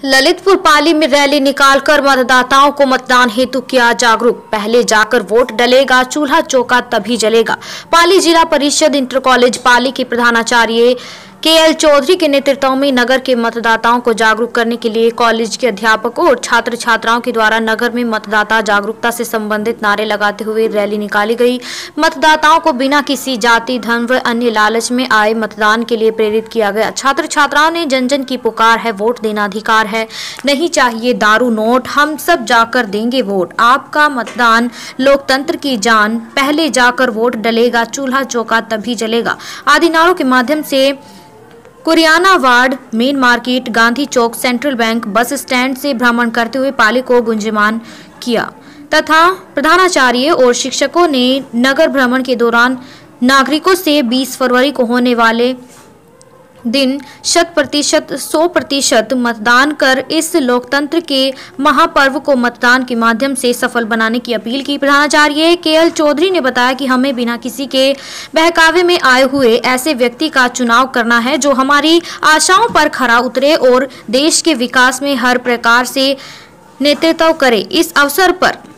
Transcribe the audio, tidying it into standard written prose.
ललितपुर पाली में रैली निकालकर मतदाताओं को मतदान हेतु किया जागरूक। पहले जाकर वोट डलेगा, चूल्हा चौका तभी जलेगा। पाली जिला परिषद इंटर कॉलेज पाली के प्रधानाचार्य KL चौधरी के नेतृत्व में नगर के मतदाताओं को जागरूक करने के लिए कॉलेज के अध्यापकों और छात्र छात्राओं के द्वारा नगर में मतदाता जागरूकता से संबंधित नारे लगाते हुए रैली निकाली गई। मतदाताओं को बिना किसी जाति, धर्म व अन्य लालच में आए मतदान के लिए प्रेरित किया गया। छात्र छात्राओं ने जन जन की पुकार है, वोट देना अधिकार है, नहीं चाहिए दारू नोट, हम सब जाकर देंगे वोट, आपका मतदान लोकतंत्र की जान, पहले जाकर वोट डलेगा, चूल्हा चौका तभी जलेगा आदि नारों के माध्यम से Kuriana ward, main market, Gandhi चौक, सेंट्रल बैंक, बस स्टैंड से भ्रमण करते हुए पाली को गुंजयमान किया तथा प्रधानाचार्य और शिक्षकों ने नगर भ्रमण के दौरान नागरिकों से 20 फरवरी को होने वाले दिन 100% मतदान कर इस लोकतंत्र के महापर्व को मतदान के माध्यम से सफल बनाने की अपील की। प्रधानाचार्य KL चौधरी ने बताया कि हमें बिना किसी के बहकावे में आए हुए ऐसे व्यक्ति का चुनाव करना है जो हमारी आशाओं पर खरा उतरे और देश के विकास में हर प्रकार से नेतृत्व करे। इस अवसर पर